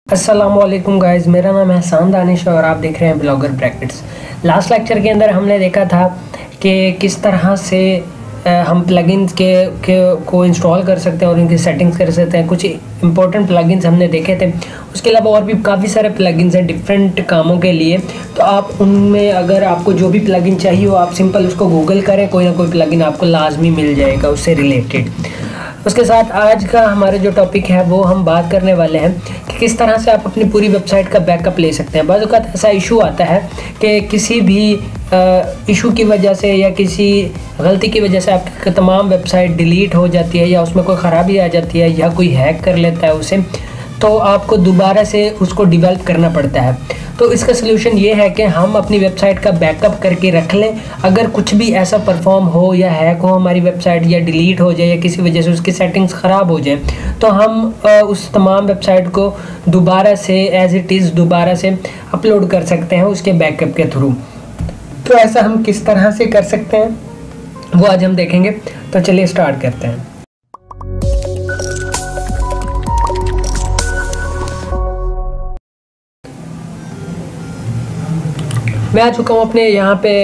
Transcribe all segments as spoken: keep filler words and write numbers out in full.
अस्सलामुअलैकुम गाइस, मेरा नाम है एहसान दानिश और आप देख रहे हैं ब्लॉगर ब्रैकेट्स। लास्ट लेक्चर के अंदर हमने देखा था कि किस तरह से हम प्लगइन्स के, के को इंस्टॉल कर सकते हैं और इनकी सेटिंग्स कर सकते हैं। कुछ इंपॉर्टेंट प्लगइन्स हमने देखे थे। उसके अलावा और भी काफ़ी सारे प्लगइन्स हैं डिफरेंट कामों के लिए। तो आप उनमें अगर आपको जो भी प्लगइन चाहिए हो, आप सिंपल उसको गूगल करें, कोई ना कोई प्लगइन आपको लाजमी मिल जाएगा उससे रिलेटेड। उसके साथ आज का हमारा जो टॉपिक है वो हम बात करने वाले हैं कि किस तरह से आप अपनी पूरी वेबसाइट का बैकअप ले सकते हैं। बाज़ औक़ात ऐसा इशू आता है कि किसी भी इशू की वजह से या किसी गलती की वजह से आपकी तमाम वेबसाइट डिलीट हो जाती है या उसमें कोई ख़राबी आ जाती है या कोई हैक कर लेता है उसे, तो आपको दोबारा से उसको डेवलप करना पड़ता है। तो इसका सलूशन ये है कि हम अपनी वेबसाइट का बैकअप करके रख लें। अगर कुछ भी ऐसा परफॉर्म हो या हैक हो हमारी वेबसाइट, या डिलीट हो जाए या किसी वजह से उसकी सेटिंग्स ख़राब हो जाए, तो हम उस तमाम वेबसाइट को दोबारा से एज़ इट इज़ दोबारा से अपलोड कर सकते हैं उसके बैकअप के थ्रू। तो ऐसा हम किस तरह से कर सकते हैं वो आज हम देखेंगे। तो चलिए स्टार्ट करते हैं। मैं आ चुका हूँ अपने यहाँ पे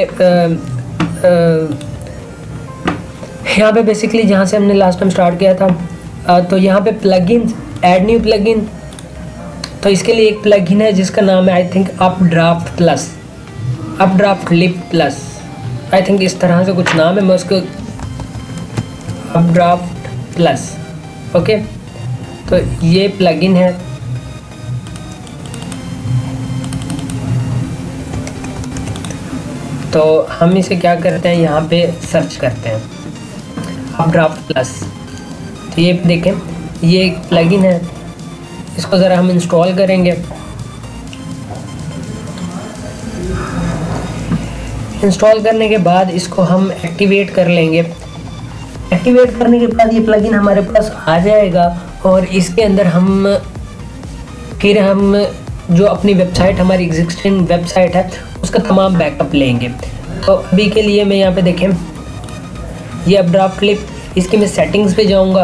यहाँ पे बेसिकली जहाँ से हमने लास्ट टाइम स्टार्ट किया था। आ, तो यहाँ पे प्लगइन्स, ऐड न्यू प्लगइन। तो इसके लिए एक प्लगइन है जिसका नाम है I think updraft plus, updraft लिप प्लस, आई थिंक इस तरह से कुछ नाम है। मैं उसको अपड्राफ्ट प्लस, ओके। तो ये प्लगइन है। तो हम इसे क्या करते हैं, यहाँ पे सर्च करते हैं अपड्राफ्ट प्लस। तो ये देखें, ये एक प्लगइन है। इसको ज़रा हम इंस्टॉल करेंगे। इंस्टॉल करने के बाद इसको हम एक्टिवेट कर लेंगे। एक्टिवेट करने के बाद ये प्लगइन हमारे पास आ जाएगा और इसके अंदर हम फिर हम जो अपनी वेबसाइट, हमारी एग्जिस्टिंग वेबसाइट है, उसका तमाम बैकअप लेंगे। तो अभी के लिए मैं यहाँ पे देखें, ये अपड्राफ्ट लिप, इसकी मैं सेटिंग्स पे जाऊँगा।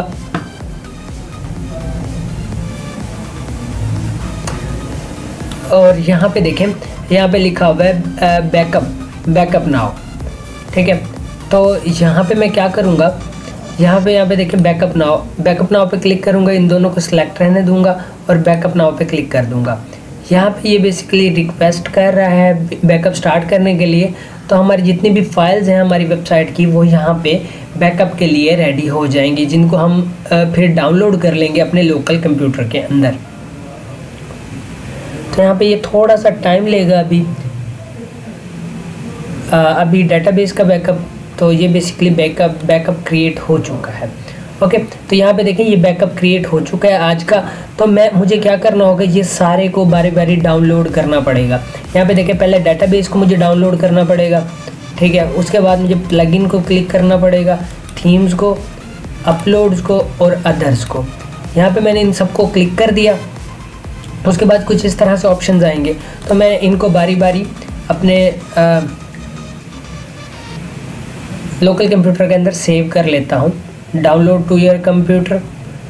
और यहाँ पे देखें, यहाँ पे लिखा हुआ है बैकअप, बैकअप नाउ, ठीक है। तो यहाँ पे मैं क्या करूँगा, यहाँ पे यहाँ पे देखें बैकअप नाउ, बैकअप नाउ पे क्लिक करूँगा, इन दोनों को सिलेक्ट रहने दूँगा और बैकअप नाउ पे क्लिक कर दूँगा। यहाँ पे ये बेसिकली रिक्वेस्ट कर रहा है बैकअप स्टार्ट करने के लिए। तो हमारी जितनी भी फाइल्स हैं हमारी वेबसाइट की, वो यहाँ पे बैकअप के लिए रेडी हो जाएंगी, जिनको हम फिर डाउनलोड कर लेंगे अपने लोकल कंप्यूटर के अंदर। तो यहाँ पे ये थोड़ा सा टाइम लेगा अभी। आ, अभी डेटाबेस का बैकअप, तो ये बेसिकली बैकअप बैकअप क्रिएट हो चुका है, ओके। तो यहाँ पे देखें ये बैकअप क्रिएट हो चुका है आज का। तो मैं मुझे क्या करना होगा, ये सारे को बारी बारी डाउनलोड करना पड़ेगा। यहाँ पे देखें, पहले डेटाबेस को मुझे डाउनलोड करना पड़ेगा, ठीक है। उसके बाद मुझे प्लगइन को क्लिक करना पड़ेगा, थीम्स को, अपलोड्स को और अदर्स को। यहाँ पे मैंने इन सबको क्लिक कर दिया। उसके बाद कुछ इस तरह से ऑप्शंस आएंगे। तो मैं इनको बारी बारी अपने आ, लोकल कंप्यूटर के अंदर सेव कर लेता हूँ। डाउनलोड टू योर कंप्यूटर,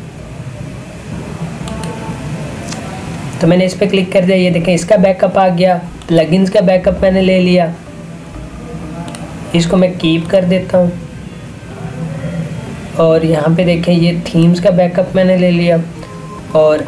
तो मैंने इस पर क्लिक कर दिया। ये देखें, इसका बैकअप आ गया। प्लगइन्स का बैकअप मैंने ले लिया, इसको मैं कीप कर देता हूँ। और यहाँ पे देखें, ये थीम्स का बैकअप मैंने ले लिया और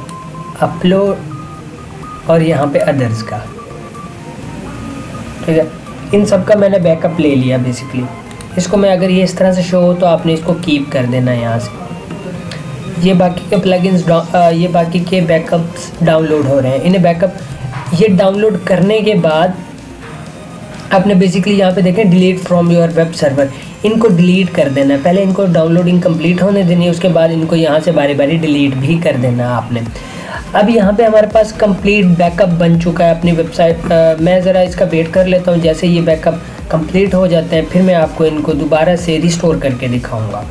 अपलोड और यहाँ पे अदर्स का, ठीक है। इन सब का मैंने बैकअप ले लिया बेसिकली। इसको मैं, अगर ये इस तरह से शो हो तो आपने इसको कीप कर देना है यहाँ से। ये बाकी के प्लगइन्स, ये बाकी के बैकअप्स डाउनलोड हो रहे हैं। इन्हें बैकअप ये डाउनलोड करने के बाद आपने बेसिकली यहाँ पे देखें delete from your web server, इनको डिलीट कर देना है। पहले इनको डाउनलोडिंग कंप्लीट होने देनी है, उसके बाद इनको यहाँ से बारी बारी डिलीट भी कर देना है आपने। अब यहाँ पे हमारे पास कंप्लीट बैकअप बन चुका है अपनी वेबसाइट। मैं ज़रा इसका वेट कर लेता हूँ। जैसे ये बैकअप कंप्लीट हो जाते हैं फिर मैं आपको इनको दोबारा से रिस्टोर करके दिखाऊंगा।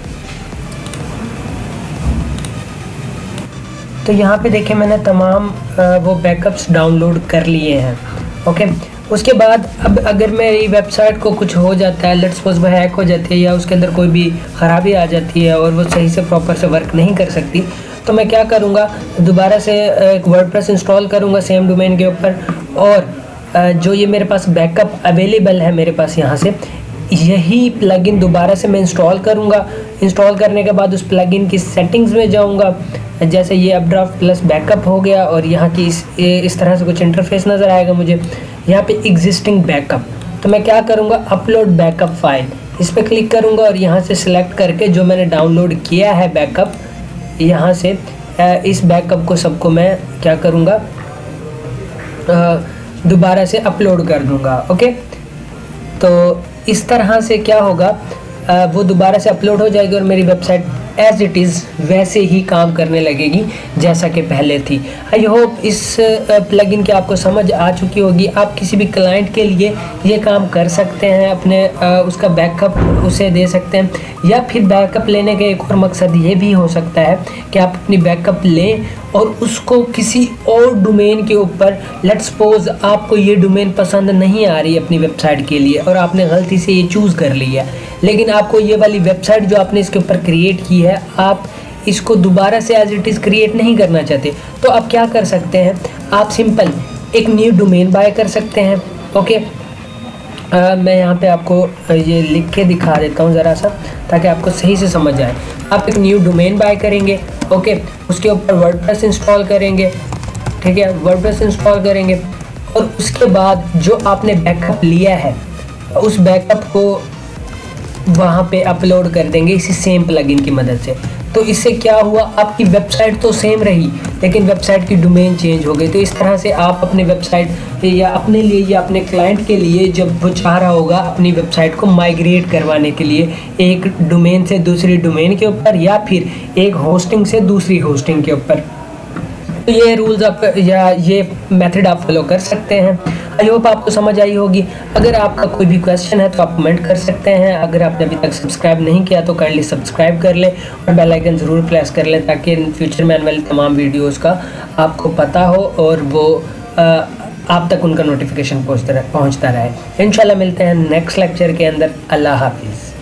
तो यहाँ पे देखें, मैंने तमाम वो बैकअप्स डाउनलोड कर लिए हैं, ओके। उसके बाद अब अगर मेरी वेबसाइट को कुछ हो जाता है, लेट्स सपोज वो हैक हो जाती है या उसके अंदर कोई भी ख़राबी आ जाती है और वो सही से प्रॉपर से वर्क नहीं कर सकती, तो मैं क्या करूँगा, दोबारा से एक वर्डप्रेस इंस्टॉल करूँगा सेम डोमेन के ऊपर, और जो ये मेरे पास बैकअप अवेलेबल है मेरे पास यहाँ से, यही प्लगइन दोबारा से मैं इंस्टॉल करूँगा। इंस्टॉल करने के बाद उस प्लगइन की सेटिंग्स में जाऊँगा, जैसे ये अपड्राफ्ट प्लस बैकअप हो गया, और यहाँ की इस इस तरह से कुछ इंटरफेस नज़र आएगा मुझे। यहाँ पे एग्जिस्टिंग बैकअप, तो मैं क्या करूँगा, अपलोड बैकअप फाइल, इस पर क्लिक करूँगा और यहाँ से सिलेक्ट करके जो मैंने डाउनलोड किया है बैकअप, यहाँ से इस बैकअप को सबको मैं क्या करूँगा, दोबारा से अपलोड कर दूँगा। ओके, तो इस तरह से क्या होगा, वो दोबारा से अपलोड हो जाएगी और मेरी वेबसाइट एज इट इज़ वैसे ही काम करने लगेगी जैसा कि पहले थी। आई होप इस प्लगइन की आपको समझ आ चुकी होगी। आप किसी भी क्लाइंट के लिए ये काम कर सकते हैं, अपने उसका बैकअप उसे दे सकते हैं, या फिर बैकअप लेने का एक और मकसद ये भी हो सकता है कि आप अपनी बैकअप लें और उसको किसी और डोमेन के ऊपर, लेट्स सपोज आपको ये डोमेन पसंद नहीं आ रही अपनी वेबसाइट के लिए और आपने गलती से ये चूज़ कर लिया, लेकिन आपको ये वाली वेबसाइट जो आपने इसके ऊपर क्रिएट की है, आप इसको दोबारा से एज इट इज़ क्रिएट नहीं करना चाहते, तो आप क्या कर सकते हैं, आप सिंपल एक न्यू डोमेन बाय कर सकते हैं। ओके, आ, मैं यहाँ पे आपको ये लिख के दिखा देता हूँ ज़रा सा, ताकि आपको सही से समझ आए। आप एक न्यू डोमेन बाय करेंगे, ओके, उसके ऊपर वर्डप्रेस इंस्टॉल करेंगे, ठीक है, वर्डप्रेस इंस्टॉल करेंगे, और उसके बाद जो आपने बैकअप लिया है उस बैकअप को वहाँ पे अपलोड कर देंगे इसी सेम प्लगइन की मदद से। तो इससे क्या हुआ, आपकी वेबसाइट तो सेम रही लेकिन वेबसाइट की डोमेन चेंज हो गई। तो इस तरह से आप अपनी वेबसाइट या अपने लिए या अपने क्लाइंट के लिए, जब वो चाह रहा होगा अपनी वेबसाइट को माइग्रेट करवाने के लिए एक डोमेन से दूसरी डोमेन के ऊपर, या फिर एक होस्टिंग से दूसरी होस्टिंग के ऊपर, तो ये रूल्स आप या ये मेथड आप फॉलो कर सकते हैं। आई होप आपको समझ आई होगी। अगर आपका कोई भी क्वेश्चन है तो आप कमेंट कर सकते हैं। अगर आपने अभी तक सब्सक्राइब नहीं किया तो काइंडली सब्सक्राइब कर लें और बेल आइकन ज़रूर प्रेस कर लें, ताकि इन फ्यूचर में आने वाली तमाम वीडियोज़ का आपको पता हो और वो आ, आप तक उनका नोटिफिकेशन पहुँचता रहे पहुँचता रहे। इंशाल्लाह मिलते हैं नेक्स्ट लेक्चर के अंदर। अल्लाह हाफिज़।